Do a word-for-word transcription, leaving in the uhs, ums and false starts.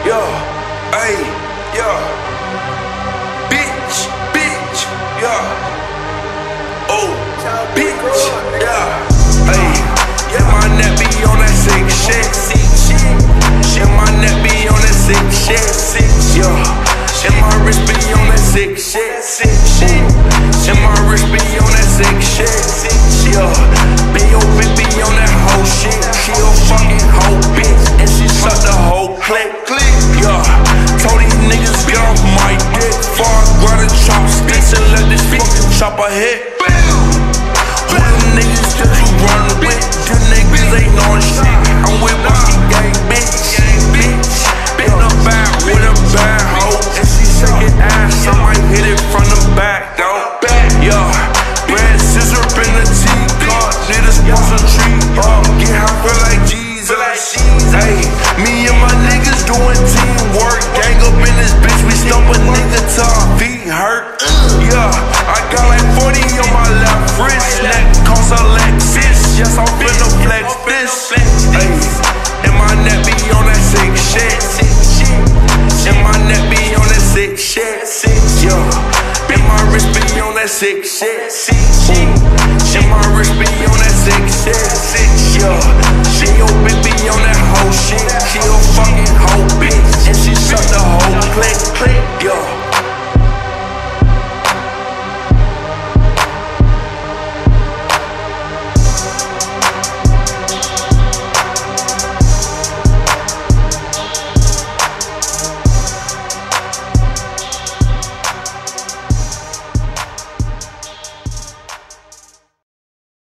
yo, ayy, yo, bitch, bitch, yo, oh, bitch, yeah, ayy, yeah, my neck be on that sick shit, yeah, my neck be on that sick shit, yo, and my wrist be on that sick shit, and my wrist be on that sick shit, yo, B O B be on that whole shit, she a fucking whole bitch, and she suck the whole clip, yo, told these niggas get off my dick, before I grab the chopsticks and let this fucking chopper hit. Who them niggas that you run with? Them niggas ain't on shit. I'm with my gang, bitch, bitch. In the back with a bad hoe, and she shaking ass. I might hit it from the back, though. Yo, red scissor in the teacup. Need a sponsor tree up. Get high, feel like Jesus. Hey, me and my niggas doing teamwork. Gang up in this bitch, we stomp a nigga till our feet hurt. Yeah, I got like forty on my left wrist, neck